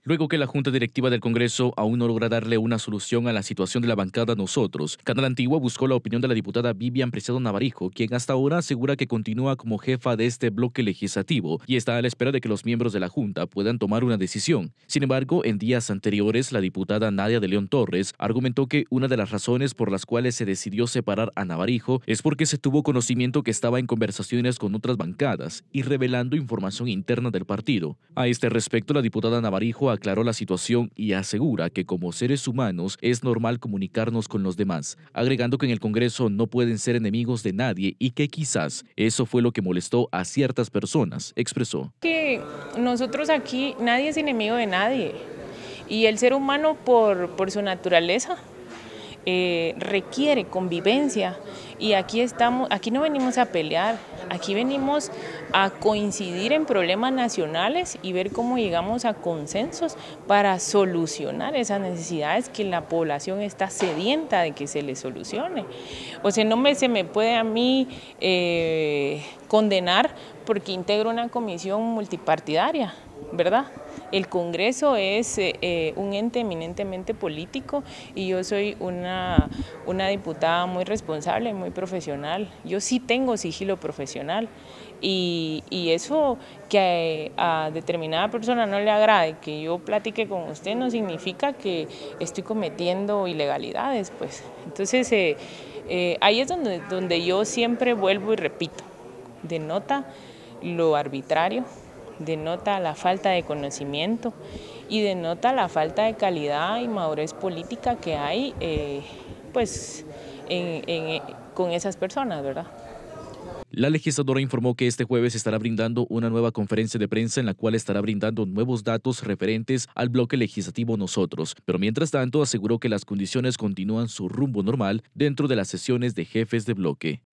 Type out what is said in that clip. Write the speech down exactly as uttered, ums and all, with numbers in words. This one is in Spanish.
Luego que la Junta Directiva del Congreso aún no logra darle una solución a la situación de la bancada Nosotros, Canal Antigua buscó la opinión de la diputada Vivian Preciado Navarijo, quien hasta ahora asegura que continúa como jefa de este bloque legislativo y está a la espera de que los miembros de la Junta puedan tomar una decisión. Sin embargo, en días anteriores, la diputada Nadia de León Torres argumentó que una de las razones por las cuales se decidió separar a Navarijo es porque se tuvo conocimiento que estaba en conversaciones con otras bancadas y revelando información interna del partido. A este respecto, la diputada Navarijo aclaró la situación y asegura que como seres humanos es normal comunicarnos con los demás, agregando que en el Congreso no pueden ser enemigos de nadie y que quizás eso fue lo que molestó a ciertas personas, expresó. Que nosotros aquí nadie es enemigo de nadie y el ser humano por, por su naturaleza eh, requiere convivencia y aquí estamos, aquí no venimos a pelear, aquí venimos a coincidir en problemas nacionales y ver cómo llegamos a consensos para solucionar esas necesidades que la población está sedienta de que se le solucione. O sea, no me, se me puede a mí eh, condenar porque integro una comisión multipartidaria, ¿verdad? El Congreso es eh, un ente eminentemente político y yo soy una, una diputada muy responsable, muy profesional. Yo sí tengo sigilo profesional y, y eso que a, a determinada persona no le agrade que yo platique con usted no significa que estoy cometiendo ilegalidades, pues. Entonces eh, eh, ahí es donde, donde yo siempre vuelvo y repito, denota lo arbitrario, denota la falta de conocimiento y denota la falta de calidad y madurez política que hay eh, pues, en, en, con esas personas, ¿verdad? La legisladora informó que este jueves estará brindando una nueva conferencia de prensa en la cual estará brindando nuevos datos referentes al bloque legislativo Nosotros, pero mientras tanto aseguró que las condiciones continúan su rumbo normal dentro de las sesiones de jefes de bloque.